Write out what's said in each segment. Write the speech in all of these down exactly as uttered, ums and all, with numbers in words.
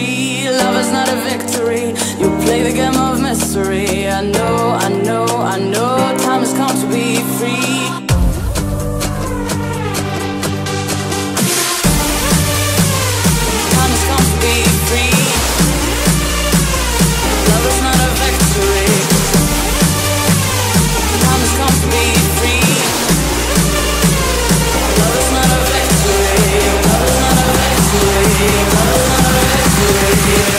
free. Love is not a victory, you play the game of mystery. I know, I know, I know, time has come to be free. Time has come to be free. Love is not a victory. Time has come to be free. Love is not a victory. Love is not a victory. Love is not a victory.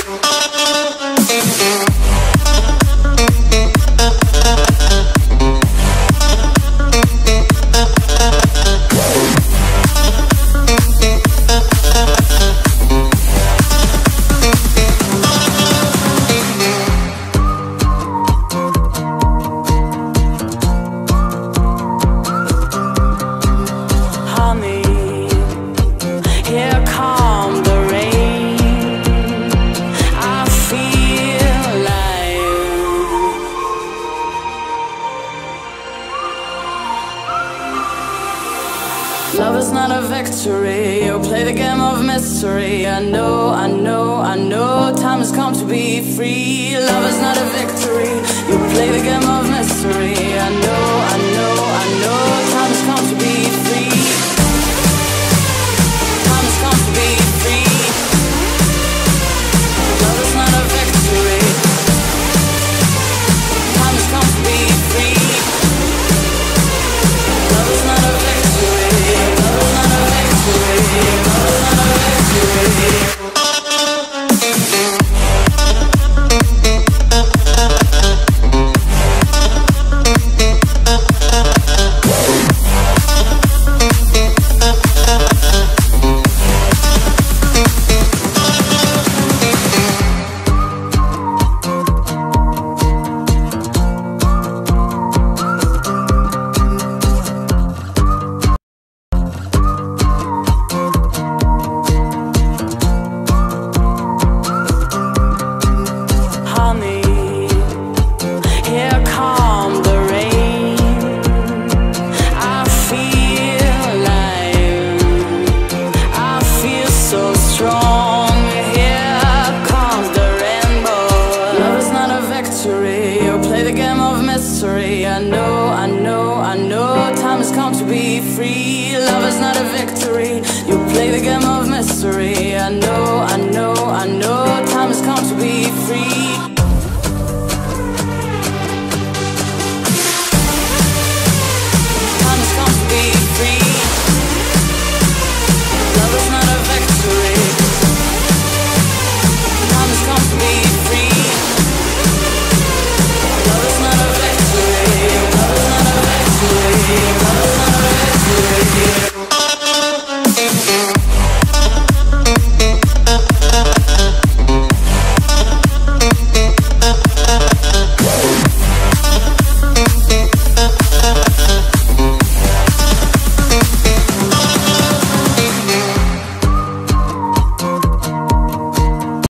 Love is not a victory, you play the game of mystery. I know, I know, I know, time has come to be free. Love is not a